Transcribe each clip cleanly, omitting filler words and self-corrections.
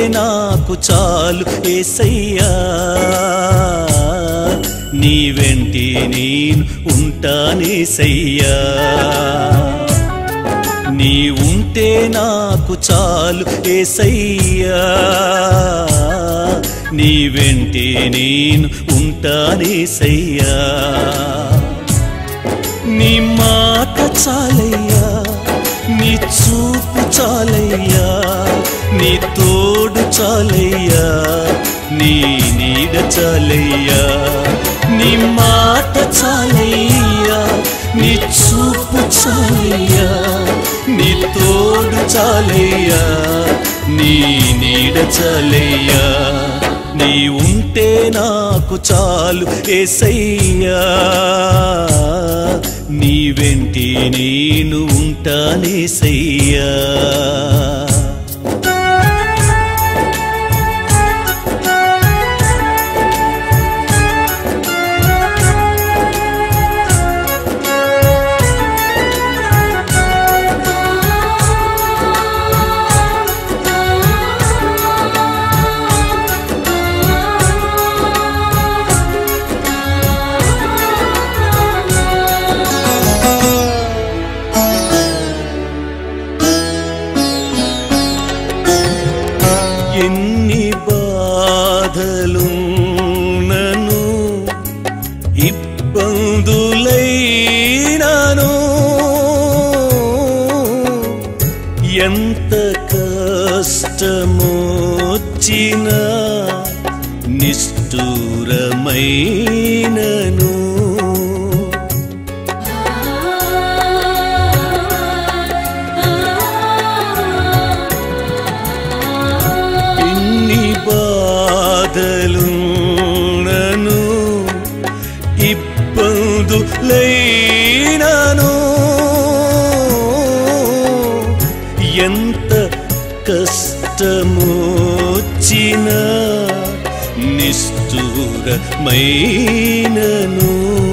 నాకు చాలు యేసయ్యా నీ వెంటే నేను ఉంటానేసయ్యా నీ ఉంటే నాకు చాలు యేసయ్యా నీ వెంటే నేను ఉంటానేసయ్యా నీ మాట చాలయ్యా నీ చూపు చాలయ్యా నీ తోడు చాలయ్యా నీ నీడ చాలయ్యా నీ మాట చాలయ్యా నీ చూపు చాలయ్యా నీ తోడు చాలయ్యా నీ నీడ చాలయ్యా నీ ఉంటే నాకు చాలు యేసయ్యా నీ వెంటే నేను ఉంటానేసయ్యా ఎన్ని బాధలున్నను ఇబ్బందులైనను ఎంత కష్టమొచ్చినా నిష్ఠూరమైనను బాధలున్నను ఇబ్బందులైనను ఎంత కష్టమొచ్చినా నిష్ఠూరమైనను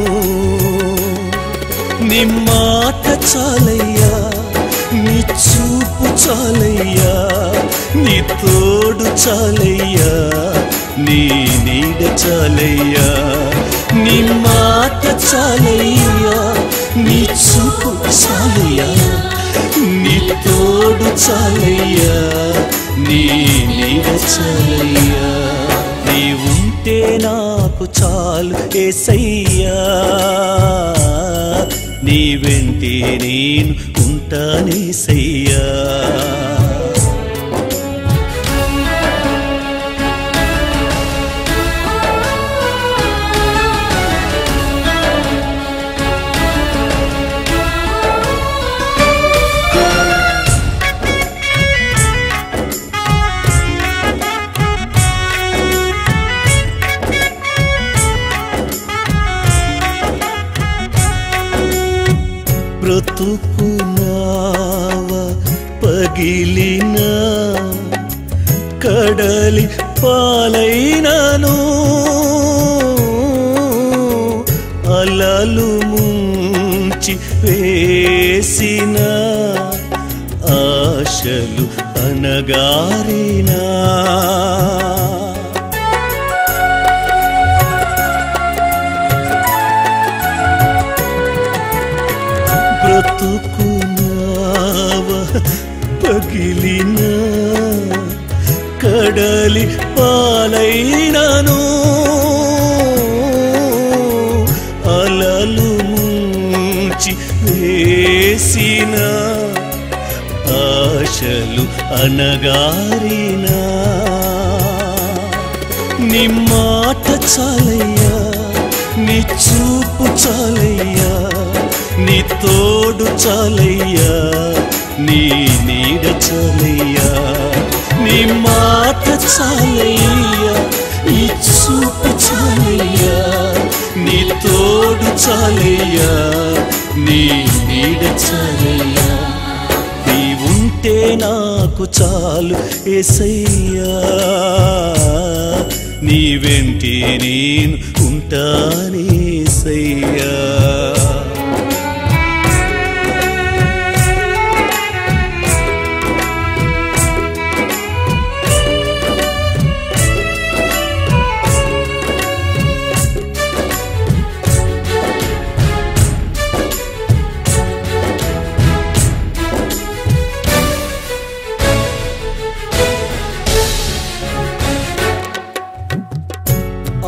నీ మాట చాలయ్యా నీ చూపు చాలయ్యా నీ తోడు చాలయ్యా నీ నీడ చాలయ్యా నీ మాట చాలయ్యా నీ చూపు చాలయ్యా నీ తోడు చాలయ్యా నీ నీడ చాలయ్యా నీ ఉంటే నాకు చాలు యేసయ్యా నీ వెంటే నేను ఉంటానేసయ్యా బ్రతుకు నావ పగిలిన కడలి పాలైనను అలలు ముంచి వేసిన ఆశలు అనగారినా బ్రతుకు నావ పగిలిన కడలి పాలైనను అలలు ముంచి వేసిన ఆశలు అనగారినా నీ మాట చాలయ్యా నీ చూపు చాలయ్యా నీ తోడు చాలయ్యా నీ నీడ చాలయ్యా నీ మాట చాలయ్యా నీ చూపు చాలయ్యా నీ తోడు చాలయ్యా నీ నీడ చాలయ్యా నీ ఉంటే నాకు చాలు యేసయ్యా నీ వెంటే నేను ఉంటానేసయ్యా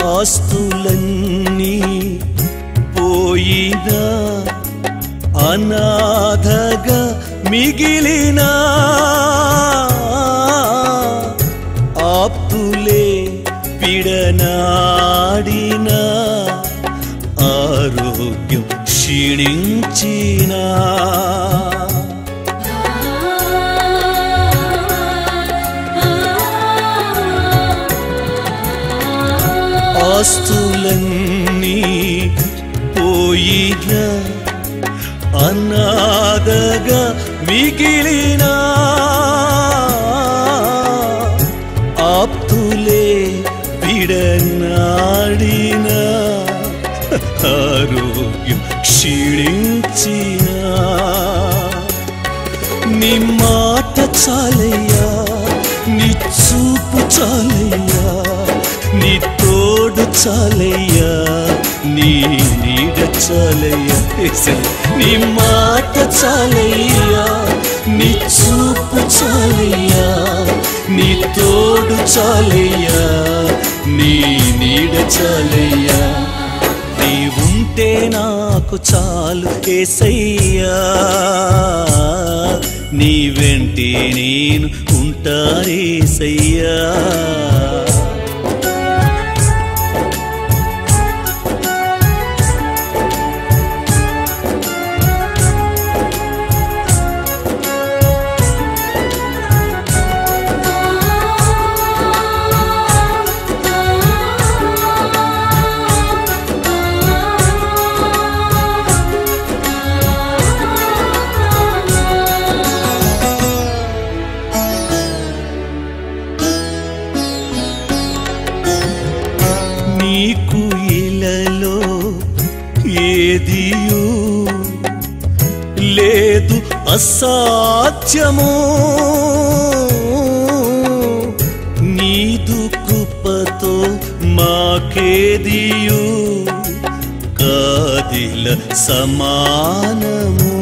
ఆస్తులన్నీ పోయినా అనాథగా మిగిలినా ఆప్తులే విడనాడినా ఆరోగ్యం క్షీణించినా ఆస్తులన్నీ పోయినా అనాథగా మిగిలినా ఆప్తులే విడనాడినా ఆరోగ్యం క్షీణించినా నీ మాట చాలయ్యా, నీ చూపు చాలయ్యా, నీ తోడు చాలయ్యా, నీ నీడ చాలయ్యా. నీ మాట చాలయ్యా, నీ చూపు చాలయ్యా, నీ తోడు చాలయ్యా, నీ నీడ చాలయ్యా. నీవుంటే నాకు చాలు యేసయ్యా, నీ వెంటే నేను ఉంటానేసయ్యా. నీకు ఇలలో ఏదియూ లేదు అసాధ్యము, నీదు కృపతో మాకేదియూ కాదిల సమానము.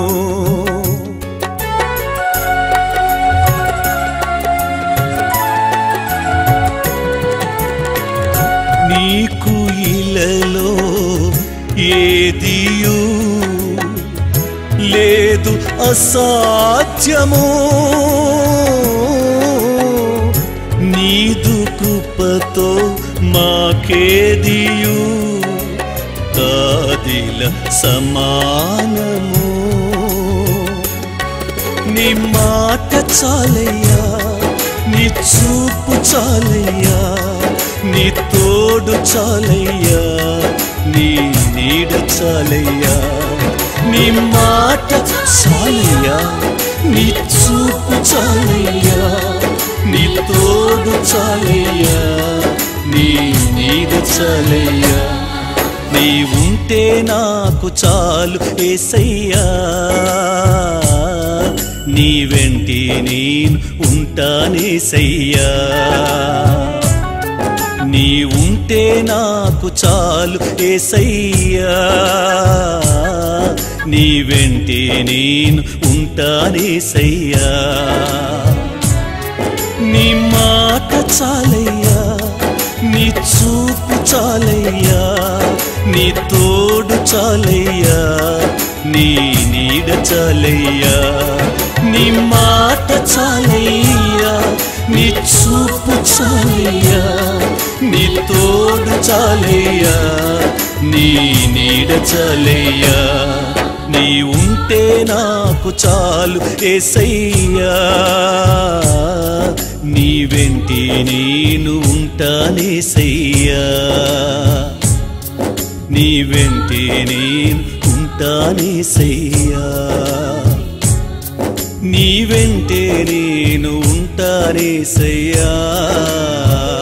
నీకు ఇలలో ఏదియూ లేదు అసాధ్యము, నీదు కృపతో మాకేదియూ కాదిల సమానము. నీ మాట చాలయ్యా, నీ చూపు చాలయ్యా, నీ తోడు చాలయ్యా, నీ నీడ చాలయ్యా. నీ మాట చాలయ్యా, నీ చూపు చాలయ్యా, నీ తోడు చాలయ్యా, నీ నీడ చాలయ్యా. నీవుంటే నాకు చాలు యేసయ్యా, నీ వెంటే నేను ఉంటానేసయ్యా. నీవుంటే నాకు చాలు యేసయ్యా, నీ వెంటే నేను ఉంటానేసయ్యా. నీ మాట చాలయ్యా, నీ చూపు చాలయ్యా, నీ తోడు చాలయ్యా, నీ నీడ చాలయ్యా. నీ మాట చాలయ్యా, నీ చూపు చాలయ్యా, నీ తోడు చాలయ్యా, నీ నీడ చాలయ్యా. నీవుంటే నాకు చాలు యేసయ్యా, నీ వెంటే నేను ఉంటానేసయ్యా. నీ వెంటే నేను ఉంటానేసయ్యా, నీ వెంటే నేను ఉంటానేసయ్యా.